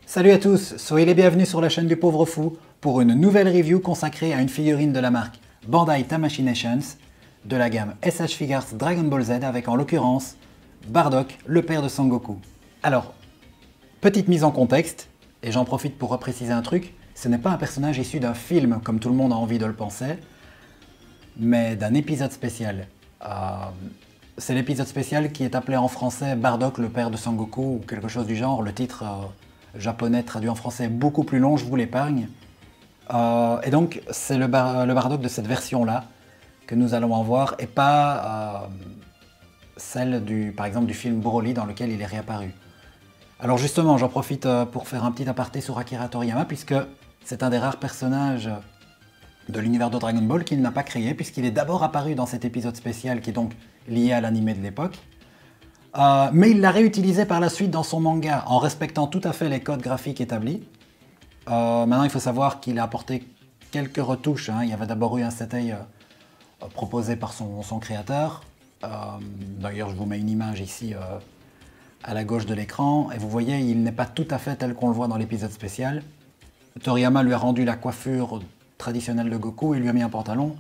Salut à tous, soyez les bienvenus sur la chaîne du Pauvre Fou pour une nouvelle review consacrée à une figurine de la marque Bandai Tamashii Nations de la gamme SH Figuarts Dragon Ball Z avec en l'occurrence Bardock, le père de Sangoku. Alors, petite mise en contexte, et j'en profite pour repréciser un truc, ce n'est pas un personnage issu d'un film comme tout le monde a envie de le penser, mais d'un épisode spécial. C'est l'épisode spécial qui est appelé en français Bardock, le père de Sangoku ou quelque chose du genre. Le titre japonais traduit en français est beaucoup plus long, je vous l'épargne. Et donc c'est le Bardock de cette version-là que nous allons en voir et pas celle par exemple du film Broly dans lequel il est réapparu. Alors justement, j'en profite pour faire un petit aparté sur Akira Toriyama puisque c'est un des rares personnages de l'univers de Dragon Ball qu'il n'a pas créé puisqu'il est d'abord apparu dans cet épisode spécial qui est donc lié à l'anime de l'époque. Mais il l'a réutilisé par la suite dans son manga en respectant tout à fait les codes graphiques établis. Maintenant, il faut savoir qu'il a apporté quelques retouches. Il y avait d'abord eu un setei proposé par son créateur. D'ailleurs, je vous mets une image ici à la gauche de l'écran. Et vous voyez, il n'est pas tout à fait tel qu'on le voit dans l'épisode spécial. Toriyama lui a rendu la coiffure traditionnelle de Goku et lui a mis un pantalon.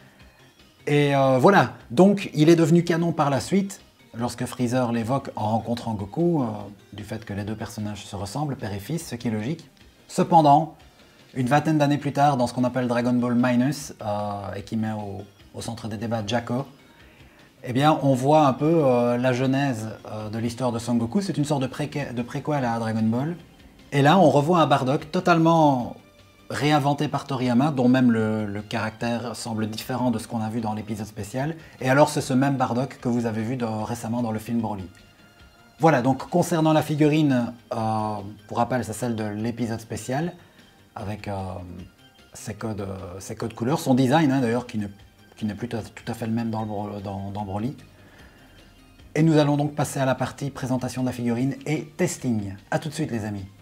Et voilà, donc il est devenu canon par la suite, lorsque Freezer l'évoque en rencontrant Goku, du fait que les deux personnages se ressemblent, père et fils, ce qui est logique. Cependant, une vingtaine d'années plus tard, dans ce qu'on appelle Dragon Ball Minus, et qui met au centre des débats Jaco, eh bien on voit un peu la genèse de l'histoire de Son Goku. C'est une sorte de préquel à Dragon Ball. Et là, on revoit un Bardock totalement réinventé par Toriyama, dont même le caractère semble différent de ce qu'on a vu dans l'épisode spécial. Et alors c'est ce même Bardock que vous avez vu récemment dans le film Broly. Voilà, donc concernant la figurine, pour rappel, c'est celle de l'épisode spécial, avec ses codes couleurs, son design d'ailleurs, qui n'est plus tout à fait le même dans Broly. Et nous allons donc passer à la partie présentation de la figurine et testing. A tout de suite les amis.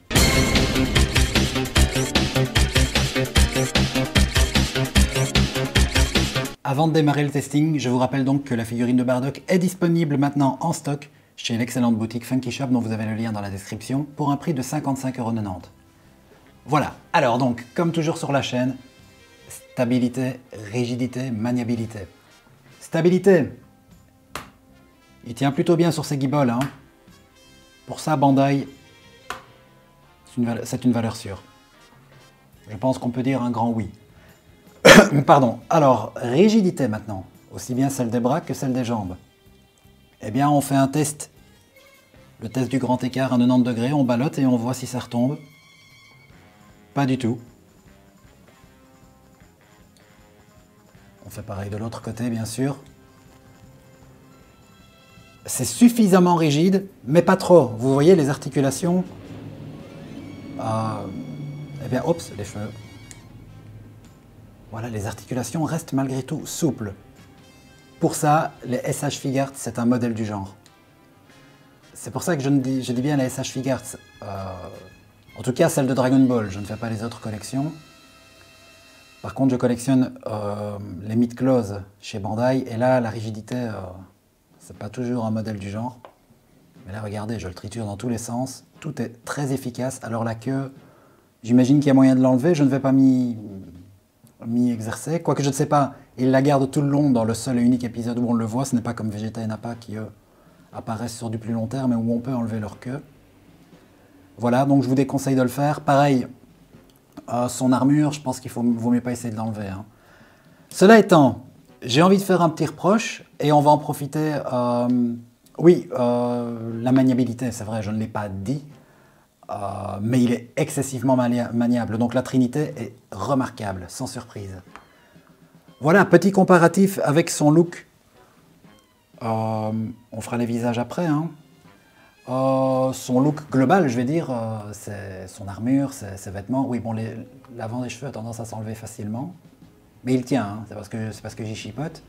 Avant de démarrer le testing, je vous rappelle donc que la figurine de Bardock est disponible maintenant en stock chez l'excellente boutique Funky Shop dont vous avez le lien dans la description pour un prix de 55,90 €. Voilà, alors donc, comme toujours sur la chaîne, stabilité, rigidité, maniabilité. Stabilité, il tient plutôt bien sur ses guibolles, hein. Pour ça, Bandai, c'est une valeur sûre. Je pense qu'on peut dire un grand oui. Pardon. Alors, rigidité maintenant, aussi bien celle des bras que celle des jambes. Eh bien, on fait un test. Le test du grand écart à 90 degrés, on ballotte et on voit si ça retombe. Pas du tout. On fait pareil de l'autre côté, bien sûr. C'est suffisamment rigide, mais pas trop. Vous voyez les articulations. Eh bien, oups, les cheveux. Voilà, les articulations restent malgré tout souples. Pour ça, les SH Figuarts, c'est un modèle du genre. C'est pour ça que je dis bien les SH Figuarts. En tout cas, celle de Dragon Ball. Je ne fais pas les autres collections. Par contre, je collectionne les Mid-Close chez Bandai. Et là, la rigidité, c'est pas toujours un modèle du genre. Mais là, regardez, je le triture dans tous les sens. Tout est très efficace. Alors la queue, j'imagine qu'il y a moyen de l'enlever. Je ne vais pas m'y exercer. Quoique je ne sais pas, il la garde tout le long dans le seul et unique épisode où on le voit. Ce n'est pas comme Vegeta et Nappa qui, eux, apparaissent sur du plus long terme et où on peut enlever leur queue. Voilà, donc je vous déconseille de le faire. Pareil, son armure, je pense qu'il vaut mieux pas essayer de l'enlever, hein. Cela étant, j'ai envie de faire un petit reproche et on va en profiter. Oui, la maniabilité, c'est vrai, je ne l'ai pas dit. Mais il est excessivement maniable. Donc la Trinité est remarquable, sans surprise. Voilà, petit comparatif avec son look. On fera les visages après, hein. Son look global, je vais dire, c'est son armure, ses vêtements. Oui, bon, l'avant des cheveux a tendance à s'enlever facilement. Mais il tient, hein, c'est parce que j'y chipote.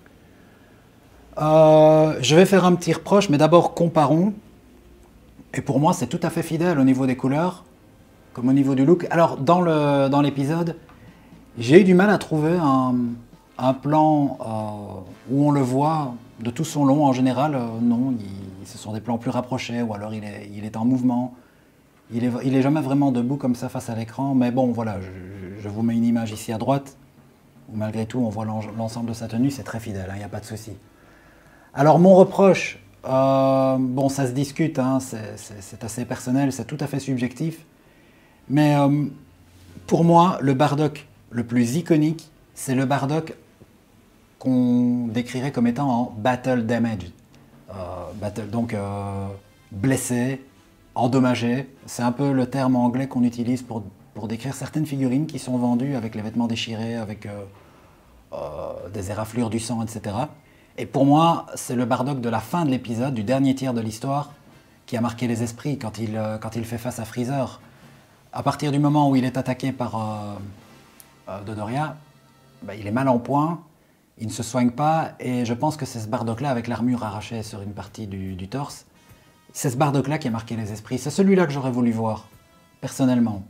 Je vais faire un petit reproche, mais d'abord comparons. Et pour moi, c'est tout à fait fidèle au niveau des couleurs, comme au niveau du look. Alors, dans l'épisode, j'ai eu du mal à trouver un plan où on le voit de tout son long. En général, non, ce sont des plans plus rapprochés, ou alors il est en mouvement. Il est jamais vraiment debout comme ça face à l'écran, mais bon, voilà, je vous mets une image ici à droite, où malgré tout, on voit l'ensemble de sa tenue, c'est très fidèle, il n'y a pas de souci. Alors, mon reproche, bon, ça se discute, hein, c'est assez personnel, c'est tout à fait subjectif, mais pour moi, le Bardock le plus iconique, c'est le Bardock qu'on décrirait comme étant en battle damage. Donc blessé, endommagé. C'est un peu le terme anglais qu'on utilise pour décrire certaines figurines qui sont vendues avec les vêtements déchirés, avec des éraflures du sang, etc. Et pour moi, c'est le Bardock de la fin de l'épisode, du dernier tiers de l'histoire, qui a marqué les esprits quand il fait face à Freezer. À partir du moment où il est attaqué par Dodoria, bah, il est mal en point, il ne se soigne pas, et je pense que c'est ce Bardock-là, avec l'armure arrachée sur une partie du torse, c'est ce Bardock-là qui a marqué les esprits. C'est celui-là que j'aurais voulu voir, personnellement.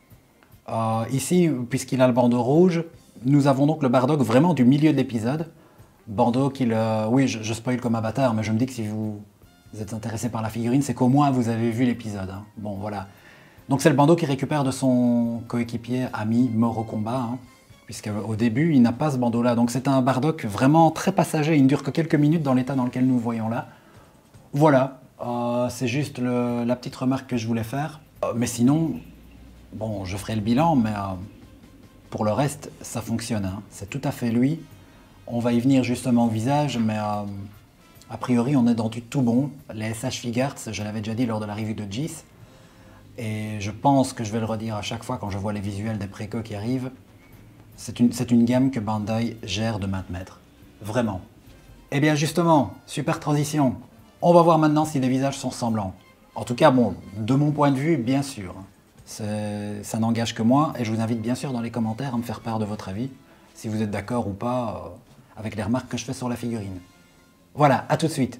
Ici, puisqu'il a le bandeau rouge, nous avons donc le Bardock vraiment du milieu de l'épisode. Bandeau qu'il... oui, je spoil comme avatar, mais je me dis que si vous êtes intéressé par la figurine, c'est qu'au moins vous avez vu l'épisode. Hein. Bon, voilà. Donc c'est le bandeau qu'il récupère de son coéquipier, ami, mort au combat, hein, puisqu'au début, il n'a pas ce bandeau-là. Donc c'est un Bardock vraiment très passager, il ne dure que quelques minutes dans l'état dans lequel nous le voyons là. Voilà, c'est juste la petite remarque que je voulais faire. Mais sinon, bon, je ferai le bilan, mais pour le reste, ça fonctionne. Hein. C'est tout à fait lui. On va y venir justement au visage, mais a priori, on est dans du tout bon. Les SH Figuarts, je l'avais déjà dit lors de la review de Gis, et je pense que je vais le redire à chaque fois quand je vois les visuels des précos qui arrivent, c'est une gamme que Bandai gère de main de maître. Vraiment. Et bien justement, super transition. On va voir maintenant si les visages sont ressemblants. En tout cas, bon, de mon point de vue, bien sûr. Ça n'engage que moi, et je vous invite bien sûr dans les commentaires à me faire part de votre avis, si vous êtes d'accord ou pas avec les remarques que je fais sur la figurine. Voilà, à tout de suite.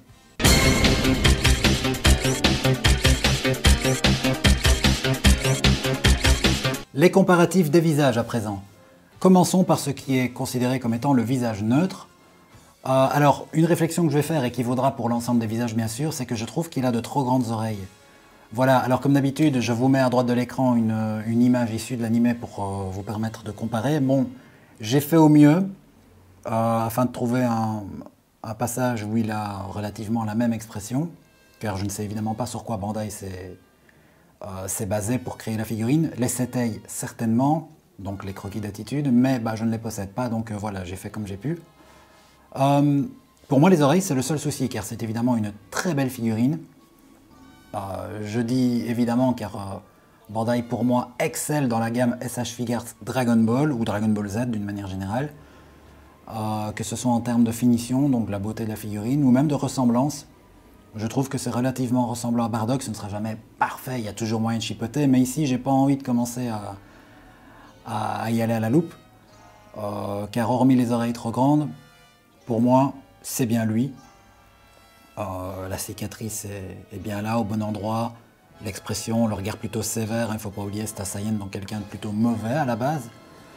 Les comparatifs des visages à présent. Commençons par ce qui est considéré comme étant le visage neutre. Alors, une réflexion que je vais faire et qui vaudra pour l'ensemble des visages bien sûr, c'est que je trouve qu'il a de trop grandes oreilles. Voilà, alors comme d'habitude, je vous mets à droite de l'écran une image issue de l'anime pour vous permettre de comparer. Bon, j'ai fait au mieux, afin de trouver un passage où il a relativement la même expression, car je ne sais évidemment pas sur quoi Bandai s'est basé pour créer la figurine. Les Setei, certainement, donc les croquis d'attitude, mais bah, je ne les possède pas, donc voilà, j'ai fait comme j'ai pu. Pour moi, les oreilles, c'est le seul souci, car c'est évidemment une très belle figurine. Je dis évidemment car Bandai, pour moi, excelle dans la gamme SH Figuarts Dragon Ball, ou Dragon Ball Z d'une manière générale, que ce soit en termes de finition, donc la beauté de la figurine, ou même de ressemblance. Je trouve que c'est relativement ressemblant à Bardock, ce ne sera jamais parfait, il y a toujours moyen de chipoter, mais ici, j'ai pas envie de commencer à y aller à la loupe, car hormis les oreilles trop grandes, pour moi, c'est bien lui. La cicatrice est bien là, au bon endroit. L'expression, le regard plutôt sévère, il ne faut pas oublier, c'est un Saiyan, donc quelqu'un de plutôt mauvais à la base.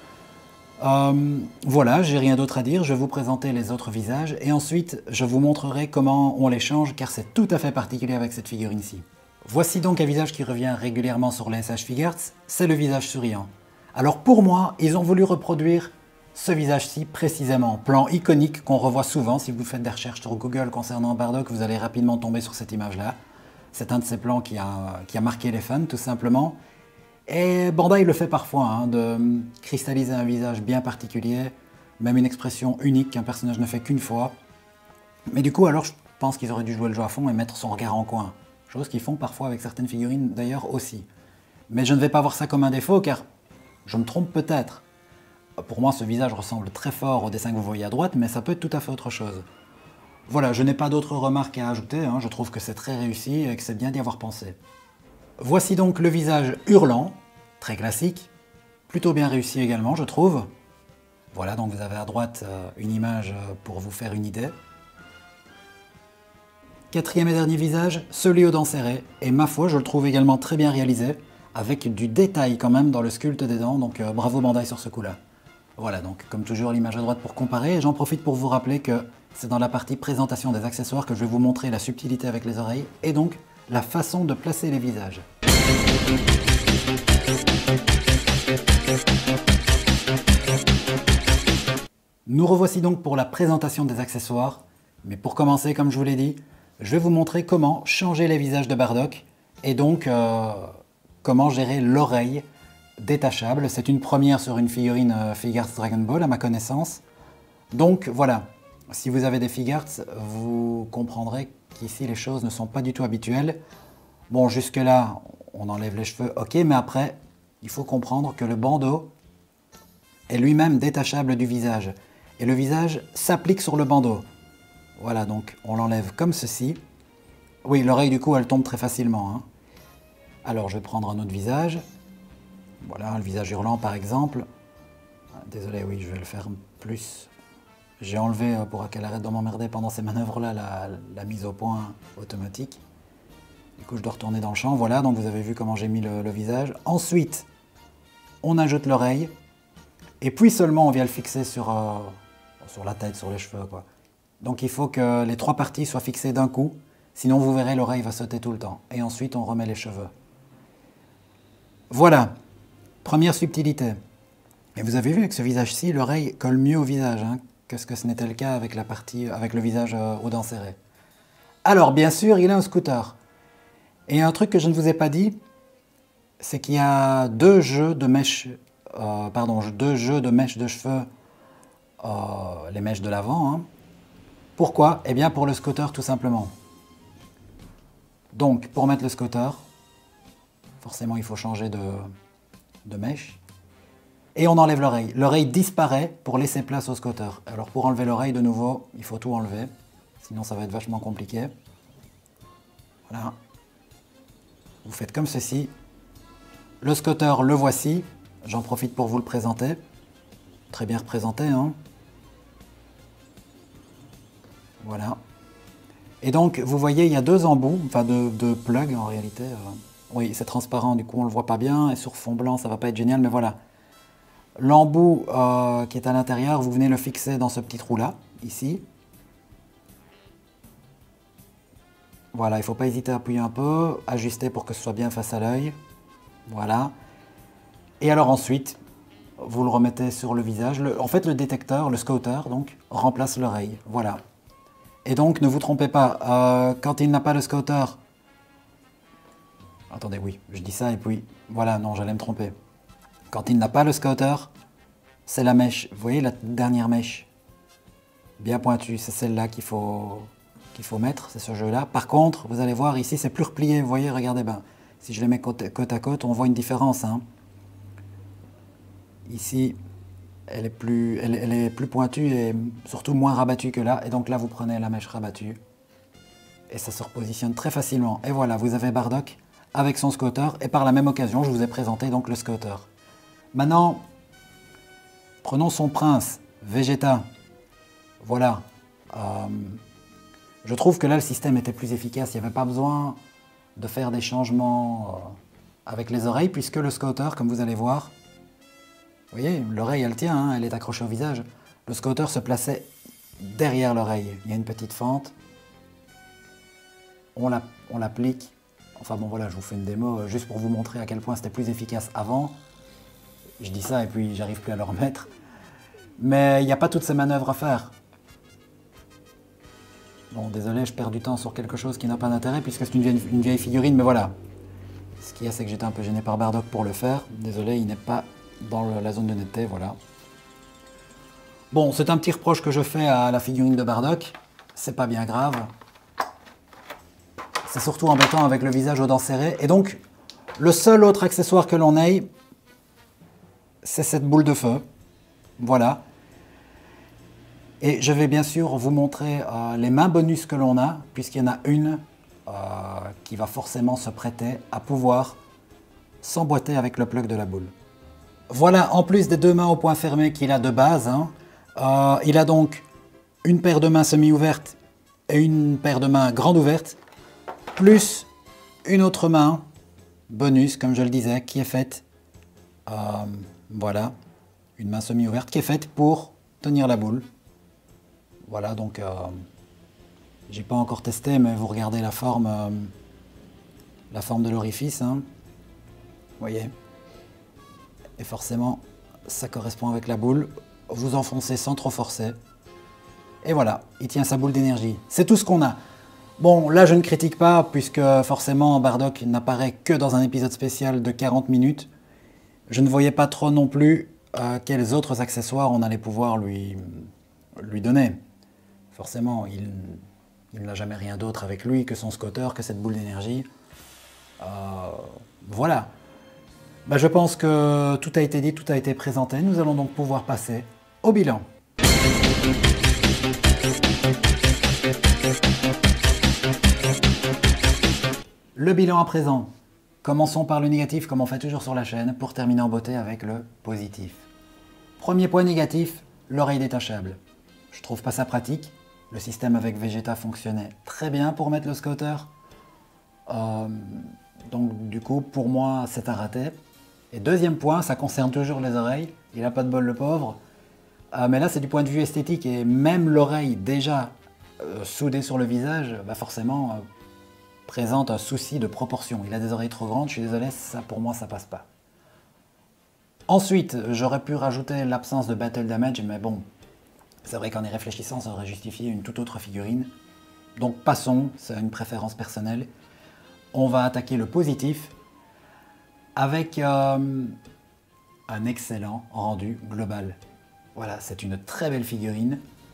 Voilà, j'ai rien d'autre à dire, je vais vous présenter les autres visages, et ensuite je vous montrerai comment on les change, car c'est tout à fait particulier avec cette figurine-ci. Voici donc un visage qui revient régulièrement sur les SH Figuarts, c'est le visage souriant. Alors pour moi, ils ont voulu reproduire ce visage-ci précisément, plan iconique qu'on revoit souvent. Si vous faites des recherches sur Google concernant Bardock, vous allez rapidement tomber sur cette image-là. C'est un de ces plans qui a marqué les fans, tout simplement. Et Bandai le fait parfois, hein, de cristalliser un visage bien particulier, même une expression unique qu'un personnage ne fait qu'une fois. Mais du coup, alors je pense qu'ils auraient dû jouer le jeu à fond et mettre son regard en coin. Chose qu'ils font parfois avec certaines figurines d'ailleurs aussi. Mais je ne vais pas voir ça comme un défaut, car je me trompe peut-être. Pour moi, ce visage ressemble très fort au dessin que vous voyez à droite, mais ça peut être tout à fait autre chose. Voilà, je n'ai pas d'autres remarques à ajouter, hein, je trouve que c'est très réussi et que c'est bien d'y avoir pensé. Voici donc le visage hurlant, très classique, plutôt bien réussi également, je trouve. Voilà, donc vous avez à droite une image pour vous faire une idée. Quatrième et dernier visage, celui aux dents serrées, et ma foi, je le trouve également très bien réalisé, avec du détail quand même dans le sculpte des dents, donc bravo Bandai sur ce coup-là. Voilà, donc comme toujours l'image à droite pour comparer, et j'en profite pour vous rappeler que c'est dans la partie présentation des accessoires que je vais vous montrer la subtilité avec les oreilles, et donc la façon de placer les visages. Nous revoici donc pour la présentation des accessoires, mais pour commencer, comme je vous l'ai dit, je vais vous montrer comment changer les visages de Bardock et donc comment gérer l'oreille détachable. C'est une première sur une figurine Figure Arts Dragon Ball à ma connaissance. Donc voilà, si vous avez des Figure Arts, vous comprendrez qu'ici les choses ne sont pas du tout habituelles. Bon, jusque là, on enlève les cheveux, ok, mais après, il faut comprendre que le bandeau est lui-même détachable du visage. Et le visage s'applique sur le bandeau. Voilà, donc on l'enlève comme ceci. Oui, l'oreille du coup, elle tombe très facilement, hein. Alors, je vais prendre un autre visage. Voilà, le visage hurlant par exemple. Désolé, oui, je vais le faire plus. J'ai enlevé, pour qu'elle arrête de m'emmerder pendant ces manœuvres-là, la mise au point automatique. Du coup, je dois retourner dans le champ. Voilà, donc vous avez vu comment j'ai mis le visage. Ensuite, on ajoute l'oreille. Et puis seulement, on vient le fixer sur la tête, sur les cheveux, quoi. Donc il faut que les trois parties soient fixées d'un coup. Sinon, vous verrez, l'oreille va sauter tout le temps. Et ensuite, on remet les cheveux. Voilà, première subtilité. Et vous avez vu avec ce visage-ci, l'oreille colle mieux au visage, hein, que ce que ce n'était le cas avec avec le visage aux dents serrées. Alors, bien sûr, il a un scooter. Et un truc que je ne vous ai pas dit, c'est qu'il y a deux jeux de mèches, de cheveux, les mèches de l'avant, hein. Pourquoi? Eh bien, pour le scooter, tout simplement. Donc, pour mettre le scooter, forcément, il faut changer de mèche. Et on enlève l'oreille. L'oreille disparaît pour laisser place au scooter. Alors, pour enlever l'oreille, de nouveau, il faut tout enlever. Sinon, ça va être vachement compliqué. Voilà. Vous faites comme ceci. Le scooter, le voici. J'en profite pour vous le présenter. Très bien représenté, hein. Voilà. Et donc, vous voyez, il y a deux embouts, enfin deux plugs en réalité. Oui, c'est transparent, du coup on ne le voit pas bien. Et sur fond blanc, ça va pas être génial, mais voilà. L'embout qui est à l'intérieur, vous venez le fixer dans ce petit trou-là, ici. Voilà, il ne faut pas hésiter à appuyer un peu, ajuster pour que ce soit bien face à l'œil. Voilà. Et alors ensuite, vous le remettez sur le visage. En fait, le détecteur, le scooter, donc, remplace l'oreille. Voilà. Et donc, ne vous trompez pas, quand il n'a pas le scooter... Attendez, oui, je dis ça et puis... Voilà, non, j'allais me tromper. Quand il n'a pas le scooter, c'est la mèche. Vous voyez la dernière mèche? Bien pointue, c'est celle-là qu'il faut mettre, c'est ce jeu-là. Par contre, vous allez voir, ici, c'est plus replié. Vous voyez, regardez bien. Si je les mets côte à côte, on voit une différence, hein. Ici... elle est plus pointue et surtout moins rabattue que là. Et donc là, vous prenez la mèche rabattue et ça se repositionne très facilement. Et voilà, vous avez Bardock avec son scooter. Et par la même occasion, je vous ai présenté donc le scooter. Maintenant, prenons son prince, Vegeta. Voilà. Je trouve que là, le système était plus efficace. Il n'y avait pas besoin de faire des changements avec les oreilles puisque le scooter, comme vous allez voir, vous voyez, l'oreille, elle tient, hein, elle est accrochée au visage. Le scooter se plaçait derrière l'oreille. Il y a une petite fente. On l'applique. Enfin bon, voilà, je vous fais une démo juste pour vous montrer à quel point c'était plus efficace avant. Je dis ça et puis j'arrive plus à le remettre. Mais il n'y a pas toutes ces manœuvres à faire. Bon, désolé, je perds du temps sur quelque chose qui n'a pas d'intérêt puisque c'est une vieille figurine, mais voilà. Ce qu'il y a, c'est que j'étais un peu gêné par Bardock pour le faire. Désolé, il n'est pas... dans la zone de netteté, voilà. Bon, c'est un petit reproche que je fais à la figurine de Bardock. C'est pas bien grave. C'est surtout embêtant avec le visage aux dents serrées. Et donc, le seul autre accessoire que l'on ait, c'est cette boule de feu. Voilà. Et je vais bien sûr vous montrer les mains bonus que l'on a, puisqu'il y en a une qui va forcément se prêter à pouvoir s'emboîter avec le plug de la boule. Voilà, en plus des deux mains au point fermé qu'il a de base, hein, il a donc une paire de mains semi-ouvertes et une paire de mains grande ouverte, plus une autre main bonus, comme je le disais, qui est faite, voilà, une main semi-ouverte qui est faite pour tenir la boule. Voilà, donc j'ai pas encore testé, mais vous regardez la forme de l'orifice, hein. voyez. Et forcément, ça correspond avec la boule. Vous enfoncez sans trop forcer. Et voilà, il tient sa boule d'énergie. C'est tout ce qu'on a. Bon, là je ne critique pas, puisque forcément Bardock n'apparaît que dans un épisode spécial de 40 minutes. Je ne voyais pas trop non plus quels autres accessoires on allait pouvoir lui donner. Forcément, il n'a jamais rien d'autre avec lui que son scooter, que cette boule d'énergie. Voilà. Bah, je pense que tout a été dit, tout a été présenté. Nous allons donc pouvoir passer au bilan. Le bilan à présent. Commençons par le négatif comme on fait toujours sur la chaîne pour terminer en beauté avec le positif. Premier point négatif, l'oreille détachable. Je trouve pas ça pratique. Le système avec Vegeta fonctionnait très bien pour mettre le scooter. Donc du coup pour moi c'est un raté. Et deuxième point, ça concerne toujours les oreilles. Il n'a pas de bol le pauvre. Mais là c'est du point de vue esthétique et même l'oreille déjà soudée sur le visage, bah forcément présente un souci de proportion. Il a des oreilles trop grandes, je suis désolé, ça pour moi ça passe pas. Ensuite, j'aurais pu rajouter l'absence de battle damage, mais bon, c'est vrai qu'en y réfléchissant, ça aurait justifié une toute autre figurine. Donc passons, c'est une préférence personnelle. On va attaquer le positif avec un excellent rendu global. Voilà, c'est une très belle figurine.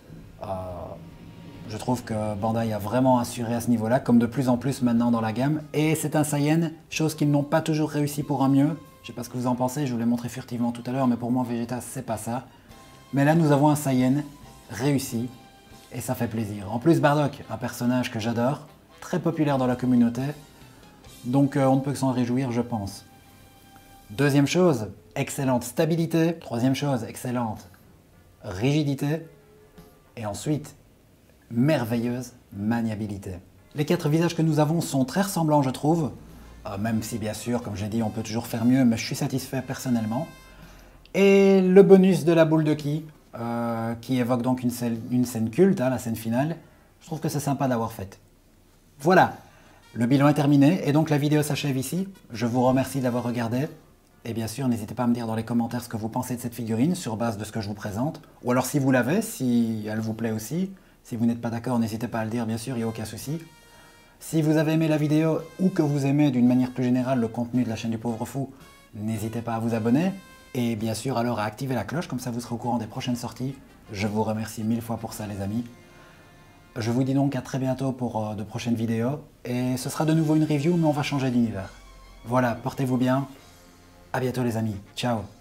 Je trouve que Bandai a vraiment assuré à ce niveau-là, comme de plus en plus maintenant dans la gamme. Et c'est un Saiyan, chose qu'ils n'ont pas toujours réussi pour un mieux. Je sais pas ce que vous en pensez, je vous l'ai montré furtivement tout à l'heure, mais pour moi Vegeta c'est pas ça. Mais là nous avons un Saiyan réussi, et ça fait plaisir. En plus Bardock, un personnage que j'adore, très populaire dans la communauté, donc on ne peut que s'en réjouir je pense. Deuxième chose, excellente stabilité. Troisième chose, excellente rigidité. Et ensuite, merveilleuse maniabilité. Les 4 visages que nous avons sont très ressemblants je trouve, même si bien sûr, comme j'ai dit, on peut toujours faire mieux, mais je suis satisfait personnellement. Et le bonus de la boule de ki, qui évoque donc une scène culte, hein, la scène finale, je trouve que c'est sympa d'avoir fait. Voilà, le bilan est terminé et donc la vidéo s'achève ici. Je vous remercie d'avoir regardé. Et bien sûr, n'hésitez pas à me dire dans les commentaires ce que vous pensez de cette figurine sur base de ce que je vous présente. Ou alors si vous l'avez, si elle vous plaît aussi. Si vous n'êtes pas d'accord, n'hésitez pas à le dire, bien sûr, il n'y a aucun souci. Si vous avez aimé la vidéo ou que vous aimez d'une manière plus générale le contenu de la chaîne du Pauvre Fou, n'hésitez pas à vous abonner. Et bien sûr, alors à activer la cloche, comme ça vous serez au courant des prochaines sorties. Je vous remercie 1000 fois pour ça, les amis. Je vous dis donc à très bientôt pour de prochaines vidéos. Et ce sera de nouveau une review, mais on va changer d'univers. Voilà, portez-vous bien. À bientôt les amis. Ciao.